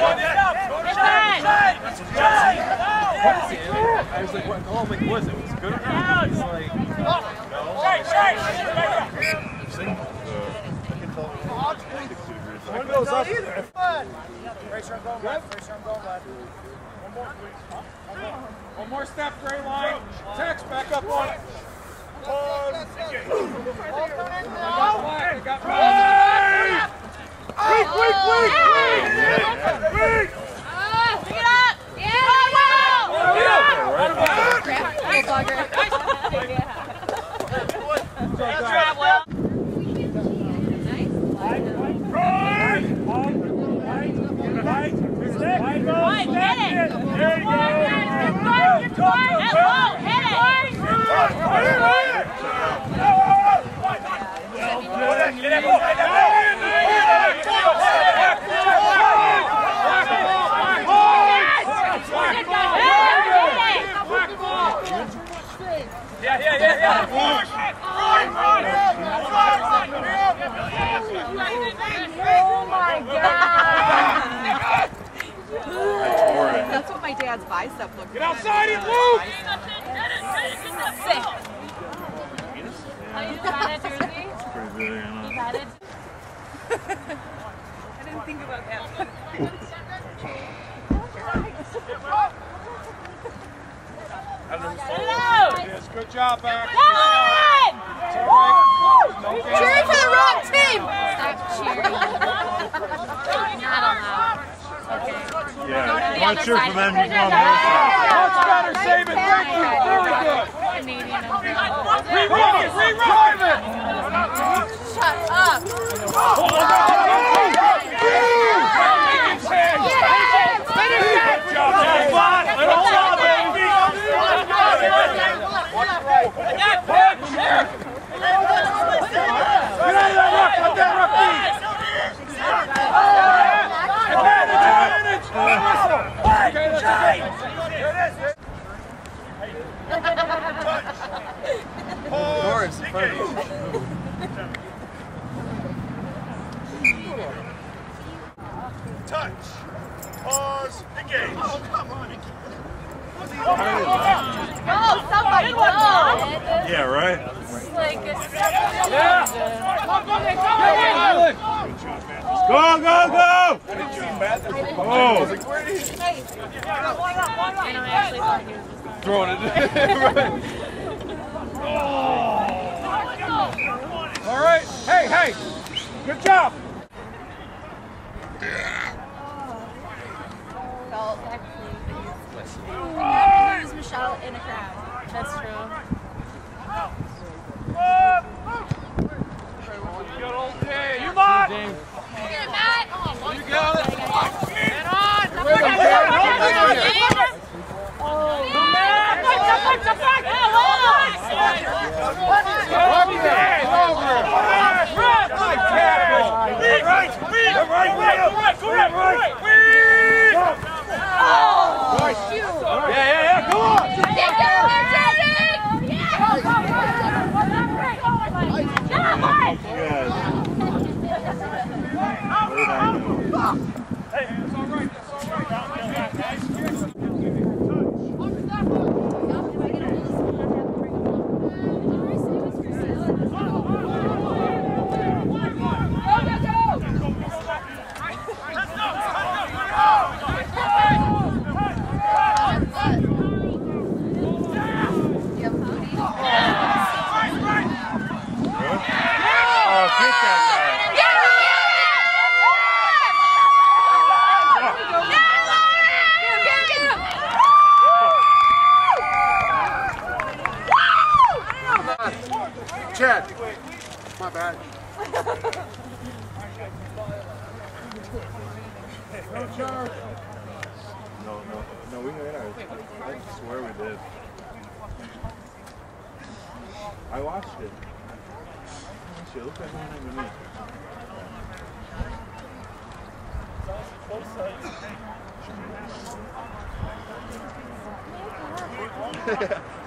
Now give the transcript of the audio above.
I was like, what? Oh, like, was it? Was it good or not? He's like, no. One goes up. Race your goal, lad. Race your goal, lad. One more, please. One more step, gray line. Text, back up on it. Pause. Weak! Pick it up! Oh my God! That's what my dad's bicep looked like. Get outside and move! Sick. Oh, you got it, Jersey? Pretty good, Anna. You got it? I didn't think about that. Yes, good job, back. Cheering for the wrong team! Stop cheering. Not allowed. Okay. Yeah, not sure for them to go on Much better, save it. Thank you. Very good. Canadian. Rewind it. Shut up! Good job, Doris, touch. Pause. Engage. Oh, come on. Go, somebody go! yeah, right? It's like a Go, go, go! Oh! I don't actually thought he was just Throwing it. All right. Hey. Good job. Felt actually lose Michelle in a crowd. That's true. Good old day. You Matt. Get it, Matt! You got it. Get on! Yeah, come on! Hey, it's all right. Chad, my bad. No, we made ours. I swear we did. I watched it. Shit, look at me. Both sides.